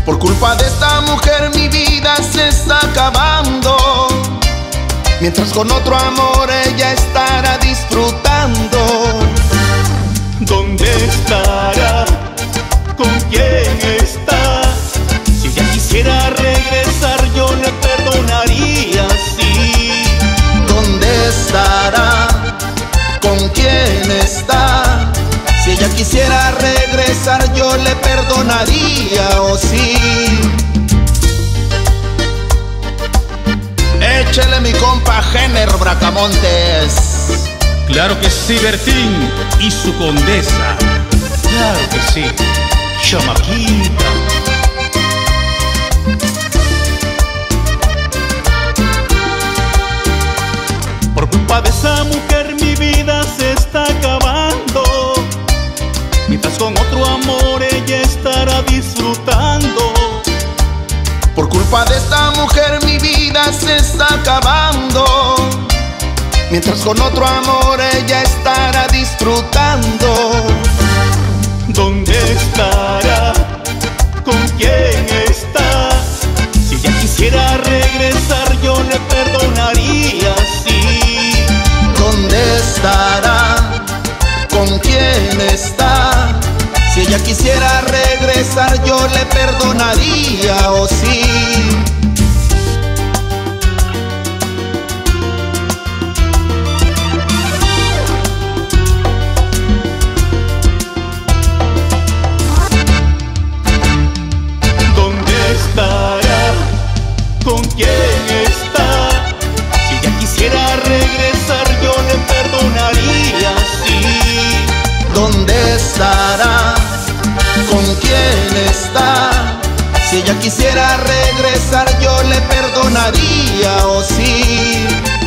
Por culpa de esta mujer mi vida se está acabando, mientras con otro amor ella estará disfrutando. ¿Dónde estará? ¿Con quién está? Si ella quisiera regresar yo le perdonaría, sí. ¿Dónde estará? ¿Con quién está? Si ella quisiera regresar yo le perdonaría, oh sí. Échele mi compa Jenner Bracamontes. Claro que sí, Bertín y su condesa. Claro que sí, chamaquita. Por culpa de esa mujer mi vida se está acabando, mientras con otro amor ella estará disfrutando. Por culpa de esta mujer mi vida se está acabando, mientras con otro amor ella estará disfrutando. ¿Dónde estará? ¿Con quién está? Si ella quisiera regresar yo le perdonaría, sí. ¿Dónde estará? ¿Con quién está? Si ella quisiera regresar yo le perdonaría, oh sí. ¿Con quién está? Si ella quisiera regresar yo le perdonaría, sí. ¿Dónde estará? ¿Con quién está? Si ella quisiera regresar yo le perdonaría, oh sí.